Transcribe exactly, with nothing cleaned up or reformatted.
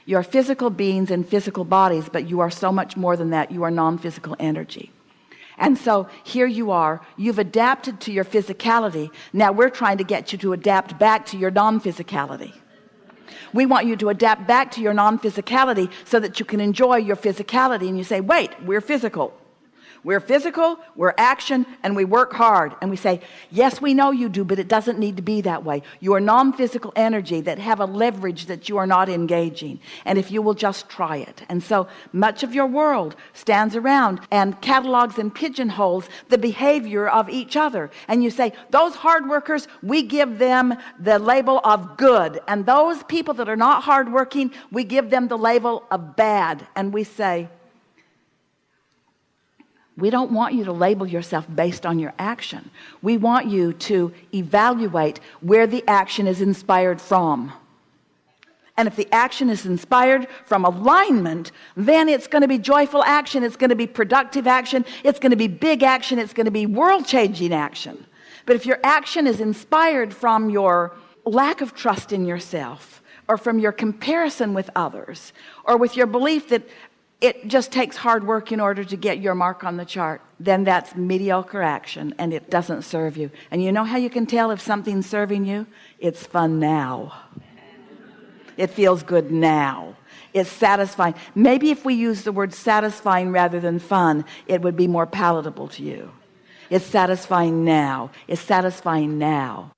You're physical beings in physical bodies, but you are so much more than that. You are non-physical energy. And so here you are, you've adapted to your physicality. Now we're trying to get you to adapt back to your non-physicality. We want you to adapt back to your non-physicality so that you can enjoy your physicality. And you say, wait, we're physical. We're physical, we're action, and we work hard. And we say, yes, we know you do, but it doesn't need to be that way. You are non-physical energy that have a leverage that you are not engaging. And if you will just try it. And so much of your world stands around and catalogs and pigeonholes the behavior of each other. And you say, those hard workers, we give them the label of good. And those people that are not hardworking, we give them the label of bad. And we say, we don't want you to label yourself based on your action. We want you to evaluate where the action is inspired from. And if the action is inspired from alignment, then it's going to be joyful action. It's going to be productive action. It's going to be big action. It's going to be world-changing action. But if your action is inspired from your lack of trust in yourself, or from your comparison with others, or with your belief that it just takes hard work in order to get your mark on the chart, then that's mediocre action and it doesn't serve you. And you know how you can tell if something's serving you? It's fun now. It feels good now. It's satisfying. Maybe if we use the word satisfying rather than fun, it would be more palatable to you. It's satisfying now. It's satisfying now.